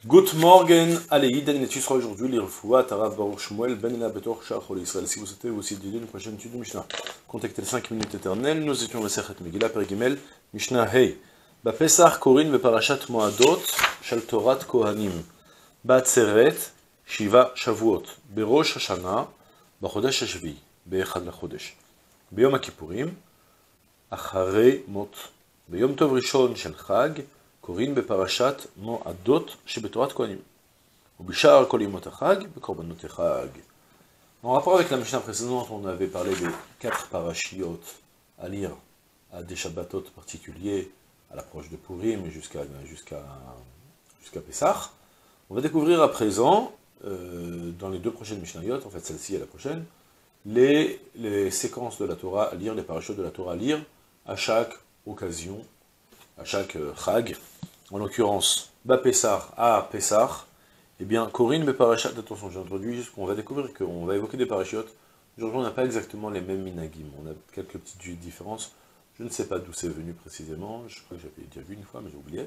Good morning, allez, Iden, tu seras aujourd'hui l'Irfoua, Tarav Baruch Shmuel, Ben Ela Betor, Shachol Israël. Si vous souhaitez aussi dédier une prochaine étude de Mishnah, contactez les 5 minutes éternelles. Nous étions le Sechet Megillah, Perigimel, Mishnah Hey. Bapesach Korin, Beparashat Moadot, Shaltorat Kohanim, Batseret, Shiva Shavuot, Berosh Hashanah, Bachodesh Hashvi, Be'echad Lachodesh, Beyom HaKippurim, Acharei Mot, Beyom Tov Rishon Shel Chag, Korin beparashat mo'adot shebetorat kohanim. Ubishar kol yemot hachag bekorbanot hachag. En rapport avec la Mishnah précédente, on avait parlé des 4 parashiot à lire à des shabbatot particuliers, à l'approche de Purim jusqu'à Pessah. On va découvrir à présent, dans les 2 prochaines Mishnayot, en fait celle-ci et la prochaine, les séquences de la Torah à lire, les parashiot de la Torah à lire à chaque occasion, à chaque chag. En l'occurrence, Bapessar à Pessah, eh bien, Korin Beparashat, attention, j'ai introduit, on va découvrir qu'on va évoquer des parachiotes. Aujourd'hui, on n'a pas exactement les mêmes minagim, on a quelques petites différences. Je ne sais pas d'où c'est venu précisément, je crois que j'avais déjà vu une fois, mais j'ai oublié.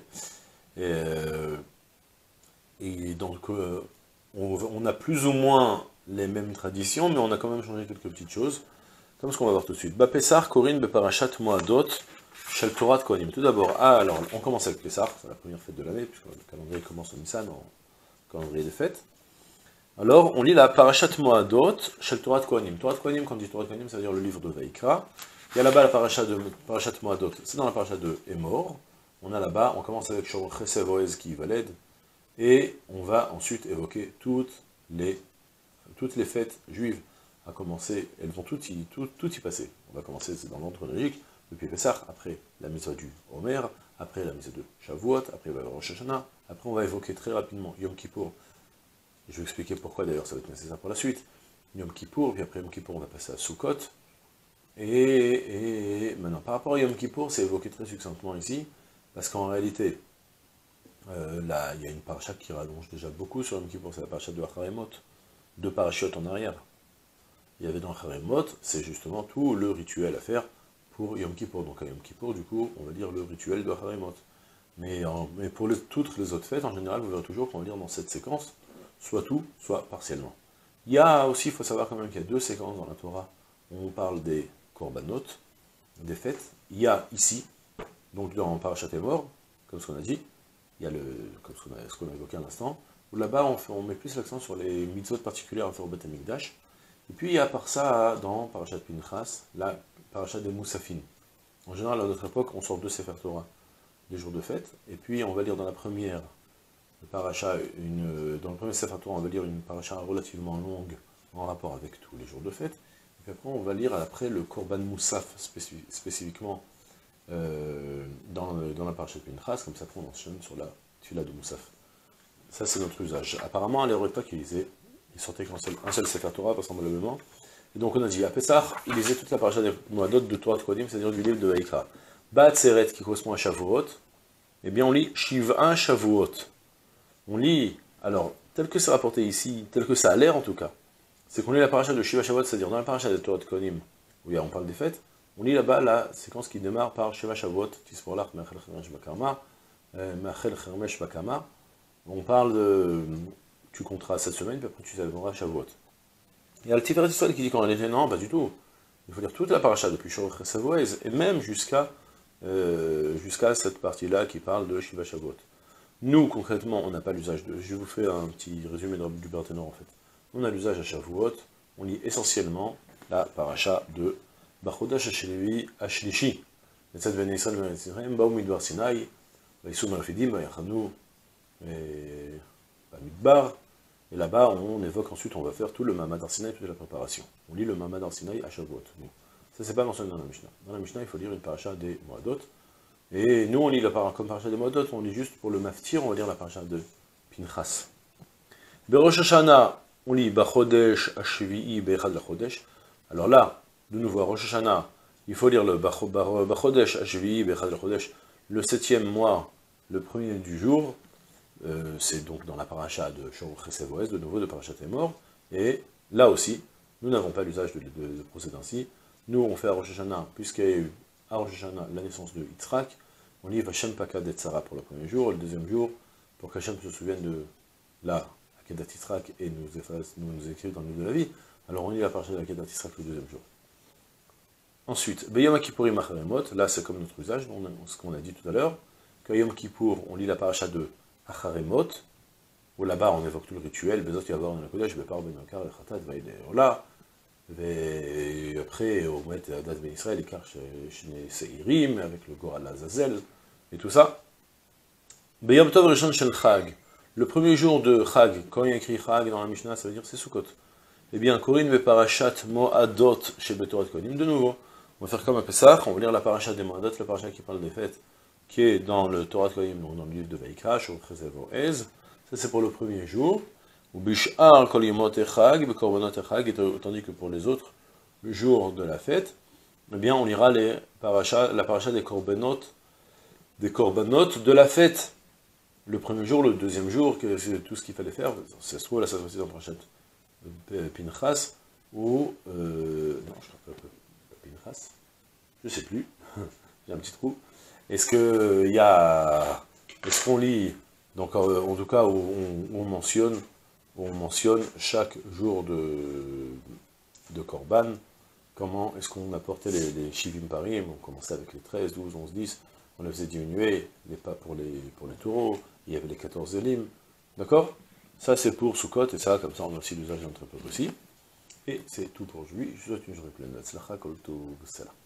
Et donc, on a plus ou moins les mêmes traditions, mais on a quand même changé quelques petites choses, comme ce qu'on va voir tout de suite. Bapessar, Korin Beparashat Moadot, Shel Torat Kohanim. Tout d'abord, alors, on commence avec Pessah, c'est la première fête de l'année, puisque le calendrier commence au Nissan, en calendrier des fêtes. Alors, on lit la Parashat Moadot, Shel Torat Kohanim. Torat Kohanim, quand on dit Torat Kohanim, ça veut dire le livre de Vaikra. Il y a là-bas la Parashat Moadot, c'est dans la Parashat de Emor. On a là-bas, on commence avec Shor Chesevoez qui valide, et on va ensuite évoquer toutes les fêtes juives, à commencer, elles vont tout y passer. On va commencer, c'est dans l'ordre chronologique, depuis Pessah, après la mitzvah du Omer, après la mitzvah de Shavuot, après Rosh Hashanah, après on va évoquer très rapidement Yom Kippour, je vais expliquer pourquoi d'ailleurs ça va être nécessaire pour la suite, Yom Kippour, puis après Yom Kippour on va passer à Sukkot, et maintenant par rapport à Yom Kippour, c'est évoqué très succinctement ici, parce qu'en réalité, là il y a une parasha qui rallonge déjà beaucoup sur Yom Kippour, c'est la parasha de Acharei Mot, 2 parachiotes en arrière. Il y avait dans Acharei Mot, c'est justement tout le rituel à faire pour Yom Kippour. Donc à Yom Kippour, du coup, on va lire le rituel de Acharei Mot. Mais pour toutes les autres fêtes, en général, vous verrez toujours qu'on va lire dans cette séquence, soit tout, soit partiellement. Il y a aussi, il faut savoir quand même qu'il y a 2 séquences dans la Torah, où on parle des korbanot, des fêtes. Il y a ici, donc dans Parashat Emor, comme ce qu'on a dit, il y a ce qu'on a évoqué à l'instant, où là-bas on met plus l'accent sur les mitzvot particulières à faire au Beth Amikdash. Et puis il y a par ça, dans Parashat Pinchas, la Parashat des Moussafin. En général, à notre époque, on sort 2 Sefer Torah, des jours de fête, et puis on va lire dans la première Parasha, dans le premier Sefer Torah, on va lire une Parasha relativement longue, en rapport avec tous les jours de fête, et puis après on va lire après le Korban Moussaf, spécifiquement dans la Parashat Pinchas, comme ça après on enchaîne sur la Tfila de Moussaf. Ça c'est notre usage. Apparemment, à leur époque, ils sortaient qu'un seul Sefer Torah, vraisemblablement. Et donc on a dit, à Pessah, il lisait toute la paracha des Moadot de Torat Kohanim, c'est-à-dire du livre de Vaikra. Batseret, qui correspond à Shavuot, eh bien on lit Shiv'an Shavuot. On lit, alors, tel que c'est rapporté ici, tel que ça a l'air en tout cas, c'est qu'on lit la paracha de Shiva Shavuot, c'est-à-dire dans la paracha de Torat Kohanim, où on parle des fêtes, on lit là-bas la séquence qui démarre par Shiva Shavuot, Tisporlach, Mechel Chermesh Bakama, on parle de, tu compteras cette semaine, puis après tu célébreras Shavuot. Il y a le Tiferet Israël qui dit qu'en réalité, non, pas du tout. Il faut lire toute la paracha depuis Shor Chesevoez, et même jusqu'à cette partie-là qui parle de Shiva Shavuot. Nous, concrètement, on n'a pas l'usage de... Je vous fais un petit résumé du Barthénor, en fait. On a l'usage à Shavuot, on lit essentiellement la paracha de Bachodesh Hashlishi. Netzat Ben Yisrael Ben Yitzrayim, Baou Midbar Sinai, Vaïsou Merfidim, Vaïchanu, Midbar. Et là-bas, on évoque ensuite, on va faire tout le Mamad Arsinaï, toute la préparation. On lit le Mamad Arsinaï à Shavuot. Bon. Ça, c'est pas mentionné dans la Mishnah. Dans la Mishnah, il faut lire une paracha des Moadot. Et nous, on lit comme paracha des Moadot, on lit juste pour le maftir, on va lire la paracha de Pinchas. Berosh Hashanah, on lit Bachodesh Hashvi'i Be'echad Lachodesh. Alors là, de nouveau, à Rosh Hashanah, il faut lire le Bachodesh Hashvi'i Be'echad Lachodesh, le 7e mois, le premier du jour. C'est donc dans la paracha de Shor Chesevoez, de nouveau de Parashat Emor, et là aussi, nous n'avons pas l'usage de procéder ainsi. Nous, on fait à Rosh Hashanah, puisqu'il y a eu à Rosh Hashanah la naissance de Yitzhak, on lit Vashem Pakad et Tzara pour le premier jour, et le deuxième jour, pour qu'Hachem se souvienne de la Akedat Yitzhak et nous écrive dans le livre de la vie, alors on lit la parasha de Akedat Yitzhak le deuxième jour. Ensuite, Beyom Kippourim Acharemot, là c'est comme notre usage, ce qu'on a dit tout à l'heure, qu'à Yom Kippour, on lit la parasha de Acharemot, où là-bas on évoque tout le rituel, Bezot Yavar dans la Kodesh, Bepar Ben Yakar, Echatat, Vaïde Ola, et après, on met Adat Ben Israël, Ikar Shne Seirim, avec le Goral Azazel, et tout ça. Beyom Tov Rishon Shel Chag, le premier jour de Chag, quand il y a écrit Chag dans la Mishnah, ça veut dire c'est Sukkot. Eh bien, Korin ve Parashat Moadot chez Betorat Kohanim, de nouveau. On va faire comme à Pessah, on va lire la parasha des Moadot, la parasha qui parle des fêtes, qui est dans le Torah Kohanim, donc dans le livre de Vaikra, au Trezevo Ez. Ça c'est pour le premier jour. Ou Bishar Kol Yemot Echag, Bekorbanot Echag, tandis que pour les autres jours de la fête, eh bien, on lira la parasha des Korbanot de la fête. Le premier jour, le deuxième jour, c'est tout ce qu'il fallait faire. Ça se trouve là, ça se trouve aussi dans Parashat Pinchas, ou... non, je crois pas Pinchas, je sais plus, j'ai un petit trou. Est-ce qu'on lit, donc en tout cas, où on mentionne chaque jour de Korban, comment est-ce qu'on apportait les Shivim Parim, on commençait avec les 13, 12, 11, 10, on les faisait diminuer, les pas pour les taureaux, il y avait les 14 élim, d'accord? Ça c'est pour Sukkot, et ça, comme ça, on a aussi l'usage d'un très peu aussi. Et c'est tout pour aujourd'hui. Je vous souhaite une journée pleine de tzlacha, kol tov, salam.